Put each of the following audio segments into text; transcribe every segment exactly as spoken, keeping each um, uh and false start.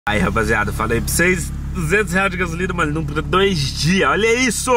Aí, rapaziada, falei pra vocês, duzentos reais de gasolina, mas não dura dois dias, olha isso!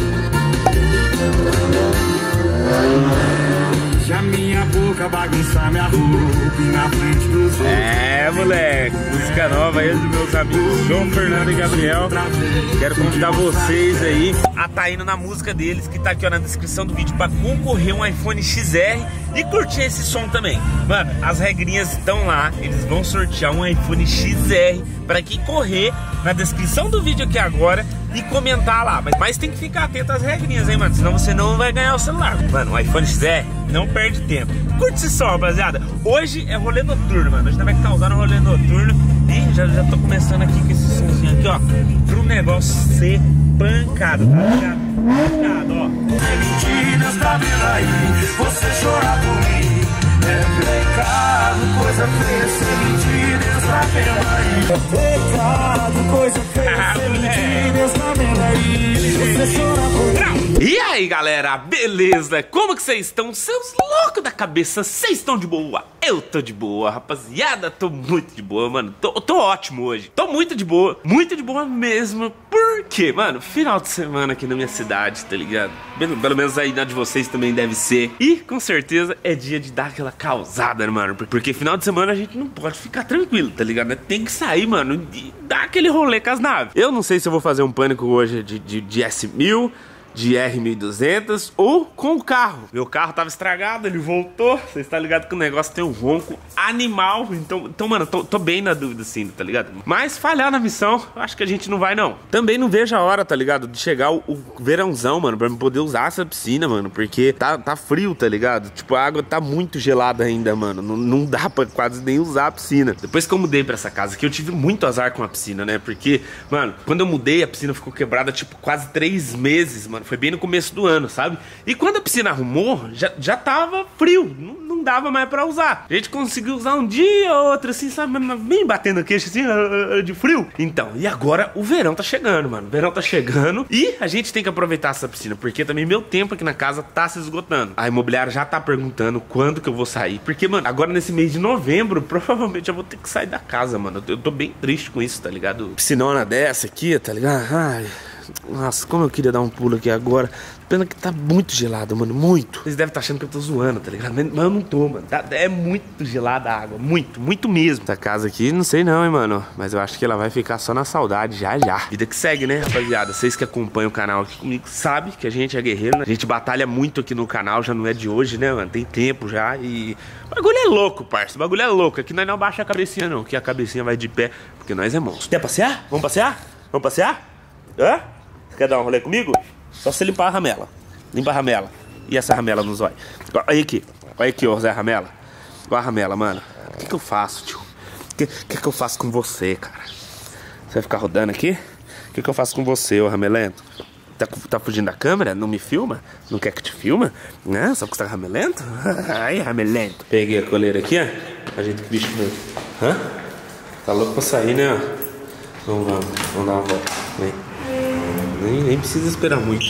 Se a minha boca bagunçar minha roupa na frente dos outros. É, moleque, música nova aí dos meus amigos João Fernando e Gabriel. Quero convidar vocês aí a tá indo na música deles, que tá aqui ó, na descrição do vídeo, pra concorrer um iPhone X R e curtir esse som também. Mano, as regrinhas estão lá, eles vão sortear um iPhone X R pra quem correr na descrição do vídeo aqui agora e comentar lá. Mas, mas tem que ficar atento às regrinhas, hein, mano, senão você não vai ganhar o celular. Mano, o iPhone X R não perde tempo. Curte esse som, rapaziada. Hoje é rolê noturno, mano. A gente vai causar no rolê noturno. E já, já tô começando aqui com esse somzinho aqui, ó, pro negócio ser pancada, tá ligado? Pancada, ó. Mentiras tá vendo aí, você chorar por mim é pecado, coisa feia, ser mentiras tá vendo aí. É pecado, coisa feia, ser mentiras tá vendo aí. Você chorar por mim. E aí, galera, beleza? Como que vocês estão? Seus loucos da cabeça, vocês estão de boa? Eu tô de boa, rapaziada, tô muito de boa, mano. Tô, tô ótimo hoje, tô muito de boa, muito de boa mesmo. Por quê, mano? Final de semana aqui na minha cidade, tá ligado? Pelo, pelo menos aí na de vocês também deve ser. E, com certeza, é dia de dar aquela causada, né, mano? Porque final de semana a gente não pode ficar tranquilo, tá ligado? Tem que sair, mano, e dar aquele rolê com as naves. Eu não sei se eu vou fazer um pânico hoje de, de, de S mil... de R mil e duzentos ou com o carro. Meu carro tava estragado, ele voltou. Você está ligado que o negócio tem um ronco animal. Então, então mano, tô, tô bem na dúvida assim, tá ligado? Mas falhar na missão, acho que a gente não vai não. Também não vejo a hora, tá ligado? De chegar o, o verãozão, mano, pra eu poder usar essa piscina, mano. Porque tá, tá frio, tá ligado? Tipo, a água tá muito gelada ainda, mano. Não, não dá pra quase nem usar a piscina. Depois que eu mudei pra essa casa aqui, eu tive muito azar com a piscina, né? Porque, mano, quando eu mudei, a piscina ficou quebrada, tipo, quase três meses, mano. Foi bem no começo do ano, sabe? E quando a piscina arrumou, já, já tava frio, não, não dava mais pra usar. A gente conseguiu usar um dia ou outro, assim, sabe? Bem batendo queixo, assim, de frio. Então, e agora o verão tá chegando, mano. O verão tá chegando e a gente tem que aproveitar essa piscina, porque também meu tempo aqui na casa tá se esgotando. A imobiliária já tá perguntando quando que eu vou sair, porque, mano, agora nesse mês de novembro, provavelmente eu vou ter que sair da casa, mano. Eu tô bem triste com isso, tá ligado? Piscinona dessa aqui, tá ligado? Ai... Nossa, como eu queria dar um pulo aqui agora. Pena que tá muito gelado, mano, muito. Vocês devem estar achando que eu tô zoando, tá ligado? Mas eu não tô, mano. Tá, é muito gelada a água, muito, muito mesmo. Essa casa aqui, não sei não, hein, mano. Mas eu acho que ela vai ficar só na saudade, já, já. Vida que segue, né, rapaziada? Vocês que acompanham o canal aqui comigo sabem que a gente é guerreiro, né? A gente batalha muito aqui no canal, já não é de hoje, né, mano? Tem tempo já e... O bagulho é louco, parça. O bagulho é louco. Aqui nós não baixa a cabecinha, não. Aqui a cabecinha vai de pé, porque nós é monstro. Quer passear? Vamos passear? Vamos passear? Hã? Quer dar um rolê comigo? Só você limpar a ramela. Limpa a ramela. E essa ramela nos olhos. Olha aqui. Olha aqui, ô Zé Ramela. Olha a ramela, mano. O que que eu faço, tio? O que, que que eu faço com você, cara? Você vai ficar rodando aqui? O que que eu faço com você, ô ramelento? Tá, tá fugindo da câmera? Não me filma? Não quer que te filma? Não, só porque você tá ramelento? Aí, ramelento. Peguei a coleira aqui, ó. A gente que bicho mesmo. Hã? Tá louco pra sair, né? Vamos, vamos. Vamos dar uma volta. Vem. Nem, nem precisa esperar muito.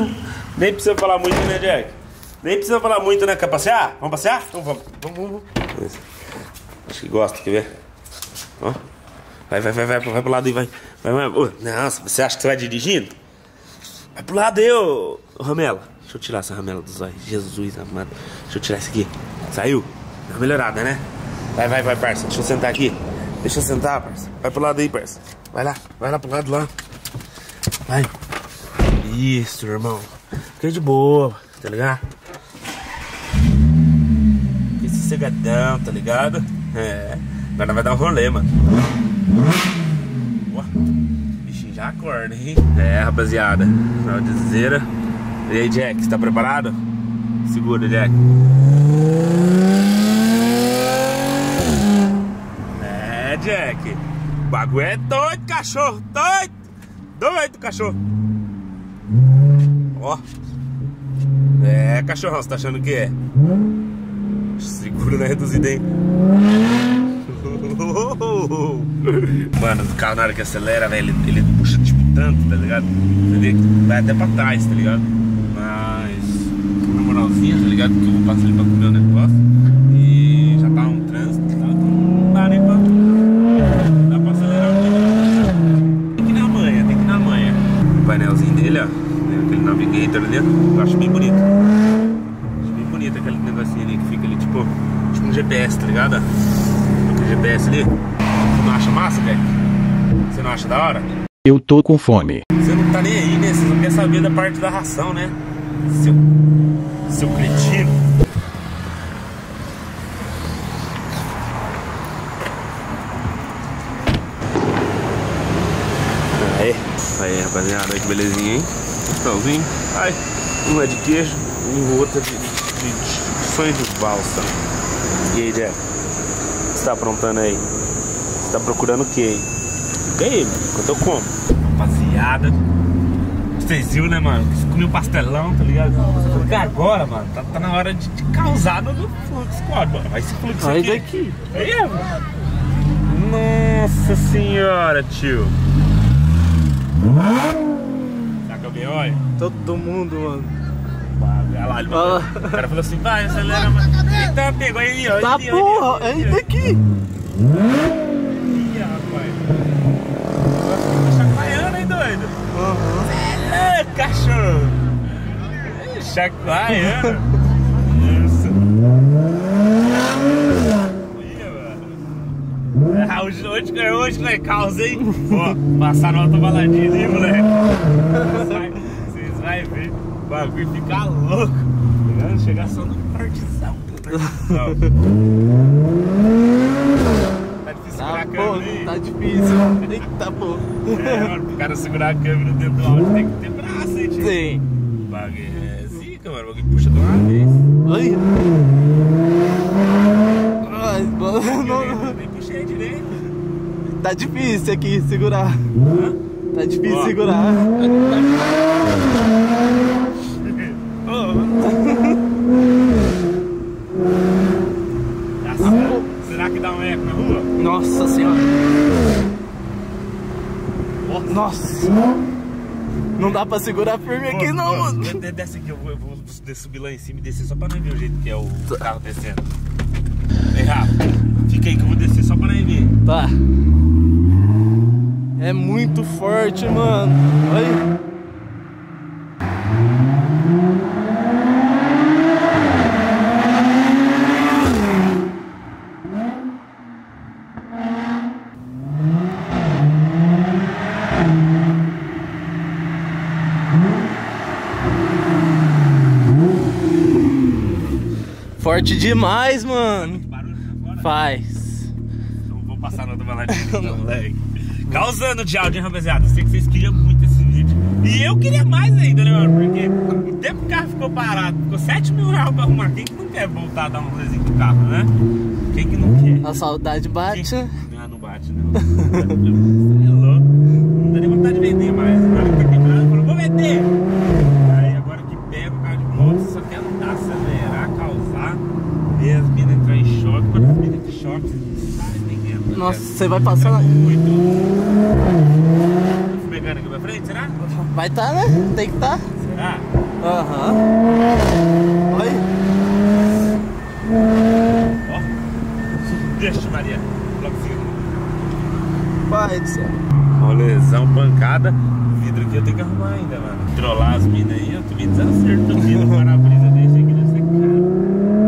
Nem precisa falar muito, né, Jack? Nem precisa falar muito, né? Quer passear? Vamos passear? Então vamos. Vamos, vamos. Acho que gosta, quer ver? Ó. Vai, vai, vai, vai, vai pro lado aí, vai. Vai, vai. Oh, nossa, você acha que você vai dirigindo? Vai pro lado aí, ô, ô ramela. Deixa eu tirar essa ramela dos olhos. Jesus amado. Deixa eu tirar isso aqui. Saiu? Dá uma melhorada, né? Vai, vai, vai, parça. Deixa eu sentar aqui. Deixa eu sentar, parça. Vai pro lado aí, parça. Vai lá, vai lá pro lado lá. Vai. Isso, irmão. Fica de boa, tá ligado? Fica sossegadão, tá ligado? É. Agora vai dar um rolê, mano. Ó, o bichinho já acorda, hein? É, rapaziada. Na dizeira. E aí, Jack, você tá preparado? Segura, Jack. É, Jack. O bagulho é doido, cachorro. Doido. Doido, cachorro. Ó. É, cachorrão, você tá achando o que é? Segura na reduzida, hein? Mano, o carro na hora que acelera, velho, ele, ele puxa tipo tanto, tá ligado? Ele vai até pra trás, tá ligado? Mas na moralzinha, tá ligado? Porque eu vou passar ali pra comer o negócio. E já tá um trânsito, tá? Então não dá nem pra... Dá pra acelerar. Navigator ali. Eu acho bem bonito. Acho bem bonito aquele negocinho ali que fica ali, tipo, tipo um G P S, tá ligado? Aquele G P S ali. Você não acha massa, velho? Você não acha da hora? Eu tô com fome. Você não tá nem aí, né? Você não quer saber da parte da ração, né? Seu... Seu cretino. Aí, aí rapaziada, olha que belezinha, hein? Pãozinho. Ai, um é de queijo e o outro é de, de, de sonho de valsa. E aí, Jack? O que você tá aprontando aí? Você tá procurando o que aí? Fica aí, mano, enquanto eu como. Rapaziada, vocês viram, né, mano? Comi um pastelão, tá ligado? Porque agora, mano, tá, tá na hora de, de causar no fluxo, mano. Vai se fluxo Sai aqui. daqui. Aí, mano. Nossa senhora, tio. Saca bem, olha? Todo mundo, mano. Olha lá, ele mandou. O cara falou assim, vai, acelera, mano. Eita, pegou aí, ó. Tá ali, porra, ali, ali, é daqui. Ih, rapaz. Tá chacoalhando, hein, doido? Uhum. É, cachorro. É, chacoalhando. Isso. Ah, hoje, hoje, hoje, né, causa, hein? Ó, passaram outra baladinha ali, moleque. Vocês vão ver. O bagulho fica louco. Tá chegar só no partizão. Tá difícil segurar a câmera aí. Tá difícil. Eita porra. É, mano, pro cara segurar a câmera dentro do áudio tem que ter braço, hein, tio? Sim. O bagulho é zica, mano. O bagulho puxa de uma vez. Ai. Ai, mano. Eu nem puxei direito. Tá difícil aqui segurar. Hã? Tá difícil Ó. segurar. Nossa, será que dá um eco na rua? Nossa senhora. Nossa. Não dá pra segurar firme aqui não, mano. Desce aqui, eu vou, eu vou subir lá em cima e descer só pra não ver o jeito que é o carro descendo. Vem, Rafa, fica aí que eu vou descer só pra não ver. Tá. É muito forte, mano. Olha. Forte demais, mano. Barulho pra fora? Faz. Então vou passar na outra baladinha então, moleque. Causando de áudio, hein, rapaziada? Sei que vocês queriam muito esse vídeo. E eu queria mais ainda, né, mano? Porque o tempo que o carro ficou parado, ficou sete mil reais pra arrumar. Quem que não quer voltar a dar um rolezinho com o carro, né? Quem que não quer? A saudade bate. Quem... Não, não bate, não. É louco. Não dá nem vontade de vender mais. Agora que tá quebrado, falou, vou vender. Aí agora que pega o carro de volta, você só quer andar, acelerar, causar, ver as minas entrar em choque. Quando as minas entram em choque, você não tá entendendo. Nossa, você vai passar na... Muito. Pegando aqui pra frente, será? Vai tá, né? Tem que tá. Será? Aham. Olha. Ó. Deixa, Maria. Bloquinho. Pai do céu. Rolezão, pancada. O vidro aqui eu tenho que arrumar ainda, mano. Trollar as minas aí, eu tô me desacerto o vidro. Para-brisa desse aqui deve ser caro.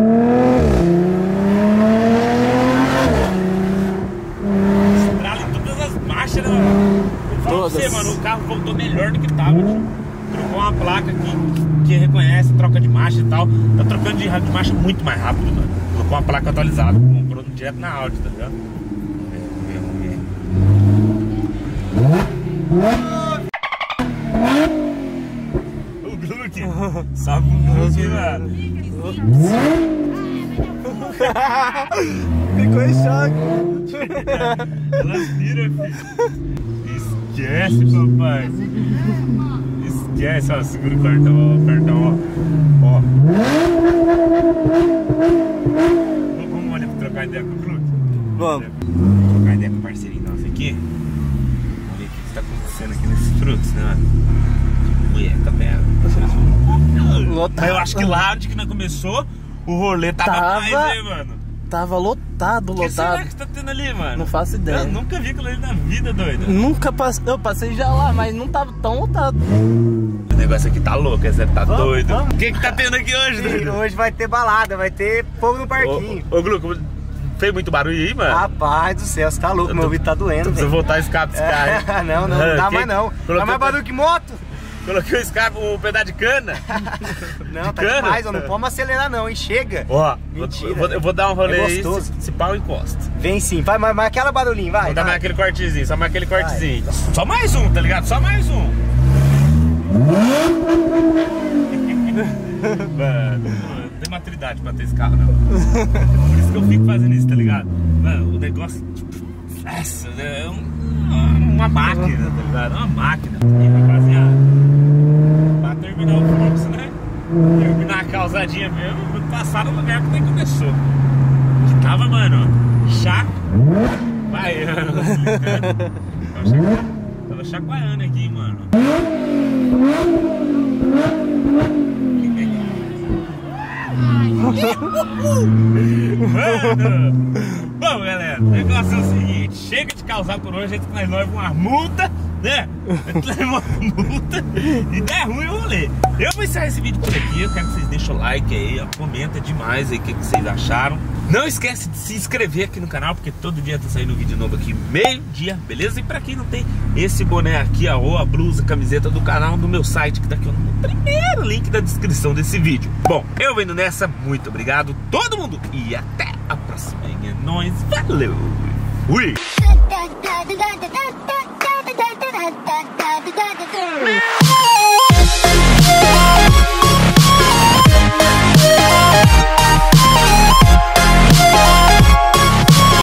Estrala em todas as marchas, né, mano? Eu falo pra você, mano, o carro voltou melhor do que tava, tio. Trocou uma placa que, que reconhece, troca de marcha e tal. Tá trocando de, de marcha muito mais rápido, mano. Colocou uma placa atualizada, comprou direto na Audi, tá ligado? Vamos ver, vamos ver. O Gluck, sabe o Gluck, mano? Ficou em choque. Elas viram, filho. Esquece, papai. Esquece, ó. Segura o cartão, ó. O cartão, ó. Ó. Vamos olhar pra trocar ideia com o Gluck? Vamos. Vamos trocar ideia com o parceirinho nosso aqui. Vamos ver o que está acontecendo aqui nesses frutos, né, mano? Mulher, tá vendo? Mas eu acho que lá onde que nós começou, o rolê tava, Tava. mais, né, mano? tava lotado, O que lotado. será que tá tendo ali, mano? Não faço ideia. Eu nunca vi aquilo ali na vida, doido. Nunca passei, eu passei já lá, mas não tava tão lotado. O negócio aqui tá louco, você tá Vamos, doido. vamos. O que que tá tendo aqui hoje, Sim, doido? hoje vai ter balada, vai ter fogo no parquinho. Ô, ô Gluco, fez muito barulho aí, mano? Rapaz do céu, você tá louco, Eu meu tô- ouvido tá doendo, Precisa velho. voltar o escape desse cara, hein? É, não, não, não Ah, dá que- mais não. Coloquei Dá mais o- barulho que moto. Coloquei o escape, um pedaço de cana. Não, tá cana? demais, ó, não podemos acelerar não, hein, chega. Ó, Mentira. eu vou, eu vou dar um rolê É aí, gostoso. se, se pau encosta. Vem sim, vai, mas, mas aquela barulhinho, vai. Vou dar vai. mais aquele cortezinho, só mais aquele cortezinho. Só mais um, tá ligado? Só mais um. Mano, não tem maturidade pra ter esse carro, não. Por isso que eu fico fazendo isso, tá ligado? Mano, o negócio, tipo, nossa, é um- uma máquina, tá ligado? Uma máquina. E rapaziada, pra terminar o fluxo, né? Terminar a causadinha mesmo, passar no lugar que nem começou. Que tava, mano, chaco. Baiano, tava chaco- tava chacoalhando aqui, mano. Mano! Bom, galera, o negócio é o seguinte: chega de causar por hoje, a gente nós leva uma multa, né? A gente leva uma multa e dá ruim o rolê. Eu vou encerrar esse vídeo por aqui. Eu quero que vocês deixem o like aí, ó, comenta demais aí o que, que vocês acharam. Não esquece de se inscrever aqui no canal, porque todo dia tá saindo vídeo novo aqui, meio-dia, beleza? E pra quem não tem esse boné aqui, ó, ou a blusa, a camiseta do canal, no meu site, que tá aqui ó, no primeiro link da descrição desse vídeo. Bom, eu vou indo nessa, muito obrigado todo mundo e até a próxima. É nóis, valeu! Fui! da da da da da da da da da da da da da